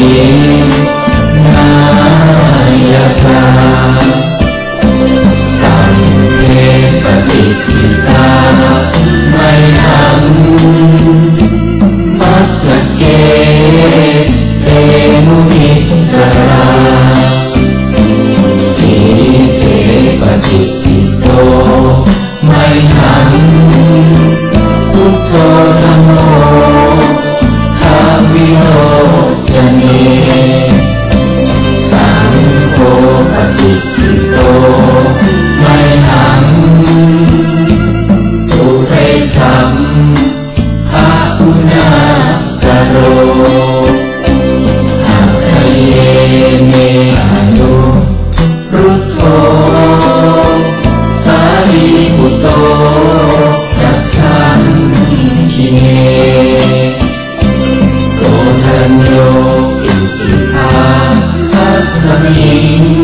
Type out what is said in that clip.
นายกาสังเพปฏิทิตาไมหังมัจจเกเตมุนิสราสีเสปฏิทิโตไมหังพุทโธธัมโมขาวิโรจเนสังโฆปฏิทิโตไมหังตุเรสัมภะอุณากโรหัคเยเมอนุรุตโธสารีปุตโตจักขันคิเนโกฏัญโยอิทิภาคัสสมิง